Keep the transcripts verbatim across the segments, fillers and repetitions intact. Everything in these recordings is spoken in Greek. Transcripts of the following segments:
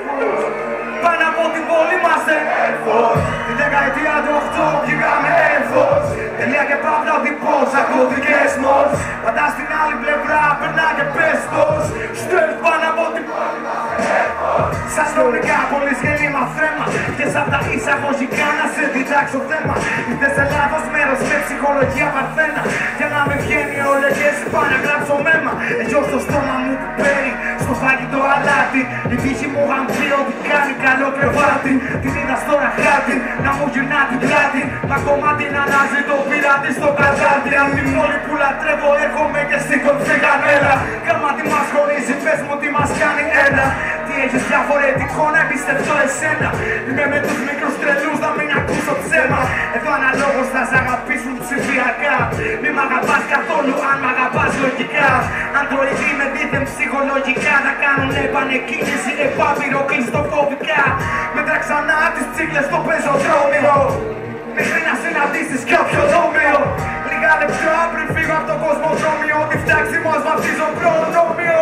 Πάνω από την πόλη είμαστε Air Force. Τη δεκαετία του οκτώ βγήκαμε Air Force. Τελεία και παύλα ο τυπός, ακωδικές μορς. Πατά στην άλλη πλευρά, περνά και πες πως. Στέλνει πάνω από την πόλη είμαστε Air Force. Σαν νομικά πολύς γέννημα θέμα. Και σαν τα εισαγωγικά να σε διδάξω θέμα. Ήρθες σε λάθος μέρος με ψυχολογία παρθένα. Για να με βγαίνει όλες και εσύ πάω να γράψω μέμα. Έτσι στο στόμα μου που παίρνει στο φαγητό αλάτι. Η τύχη μου είχαν πει ότι κάνει καλό κρεβάτι. Την είδα στο ραχάτι να μου γυρνά την πλάτη. Μα κομμάτι να αλλάζει το πειράτη στο κατάρτι. Αν την πόλη που λατρεύω έρχομαι και στην κορφή κανένα. Κάμα τι μας χωρίζει, πες μου τι μας κάνει ένα. Τι έχεις διαφορετικό να εμπιστευτώ εσένα. Είμαι με τους μικρούς τρελούς να μην ακούσω ψέμα. Εδώ αναλόγως θα σ' αγαπήσουν ψηφιακά. Μη μ' αγαπάς καθόλου αν μ' αγαπάς λογικά. Αντροειδή με δίθεν ψυχολογικά να κάνουν επανεκκίνηση επάπειρο κλειστοφοβικά. Μέτρα ξανά τις τσίκλες στο πεζοδρόμιο μέχρι να συναντήσεις κάποιο δόμιο. Λίγα λεπτά πριν φύγω από το κοσμοδρόμιο τη φτάξη μας βαφτίζω προνόμιο.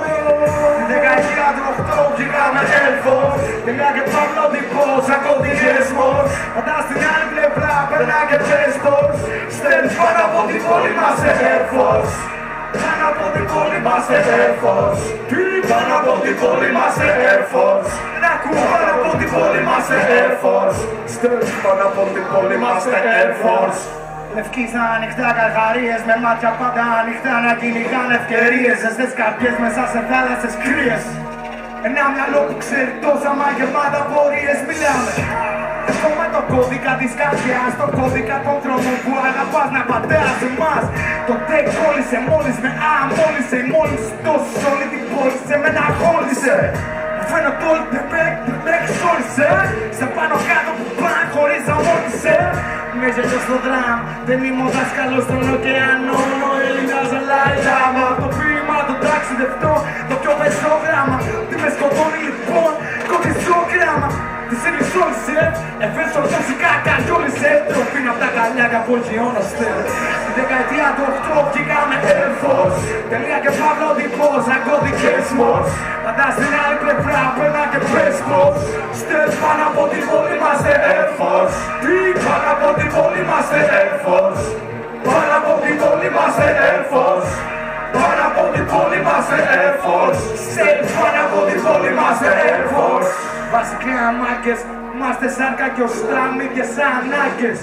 Τη δεκαετία του οκτώ βγήκαμε Air Force. Τελεία και παύλα ο τυπός, ακωδικές μορς. Πατά στην άλλη πλευρά, περνά και πες πως. Στέλνεις πάνω από την πόλη μας Air Force. Πάνω από την πόλη μας Air Force. Τι πάνω από την πόλη μας Air Force. Να ακούω πάνω από την πόλη μας Air Force. Στέλνεις πάνω από την πόλη μας Air Force. Λευκείς ανοιχτά καρχαρίες με μάτια πάντα ανοιχτά να κυνηγάνε ευκαιρίες. Ζεστές καρδιές μέσα σε θάλασσες κρύες. Ένα μυαλό που ξέρει τόσα μαγεμάτα πορείες μιλάμε. Εγώ με το κώδικα της καρδιάς, το κώδικα των τρόμων που αγαπάς να πατέας εμάς. Το take κόλλησε μόλις με αμόλυσε. Μόλις τόσους όλη την πόλη σε μένα αγχόλησε. Μου φαίνεται όλη την μπέκ, την μπέκ σώρισε. Σε πάνω κάτω που πάνε χωρίς αμόλυσε. Με γέλιο στο δράμ, δεν είμαι ο δάσκαλος στον ωκεανό. Ο Έλληνας ζαλάει λάμα. Το ποίημα, το ταξιδευτό, το πιο πεσό γράμμα. Τι με σκοτώνει λοιπόν, κοντισό γράμμα. Τη συνεισόλυσε, εφέσω τοξικά καλιόλυσε. Τροπίνω απ' τα καλιάκια που γιώναστε. Στη δεκαετία του οκτώ βγήκαμε Air Force. Τελεία και παύλα ο τυπός, ακωδικές μορς. Πατά στην άλλη πλευρά, περνά και πες πως. Στέλνεις πάνω από την πόλη μας Air Force. Τι πάνω από την πόλη μας Air Force. Πάνω από την πόλη μας Air Force. Πάνω από την πόλη μας Air Force. Στέλνεις πάνω από την πόλη μας Air Force. Βασικά μάκες, είμαστε σαν κακιοστράμοι και σαν ανάγκες.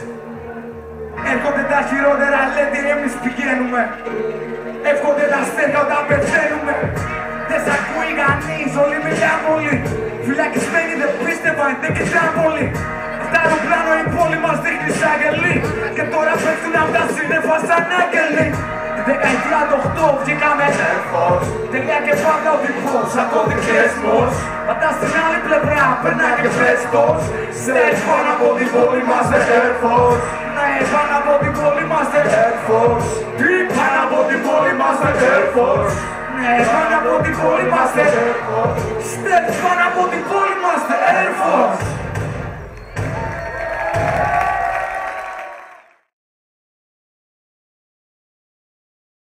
Έρχονται τα χειρότερα, λέτε εμείς πηγαίνουμε. Εύχονται τα αστέρια όταν πεθαίνουμε. Δεν σ' ακούει κανείς, όλοι μιλάνε πολύ. Φυλακισμένοι δεν πίστευαν, δεν κοιτάνε πολύ. Αυτά αεροπλάνο η πόλη μας δείχνει σαν γελί. Και τώρα πέφτουν απ' τα σύννεφα σαν άγγελοι. Τη δεκαετία του οκτώ βγήκαμε Air Force. Τελεία και παύλα ο τυπός, ακωδικές μορς. Πατά στην άλλη πλευρά, περνά και πες πως. Στέλνεις πάνω από την πόλη μας Air Force. Ναι, πάνω από την πόλη μας Air Force. Τι πάνω από την πόλη μας Air Force. Ναι, πάνω από την πόλη μας Air Force. Στέλνεις πάνω από την πόλη μας Air Force.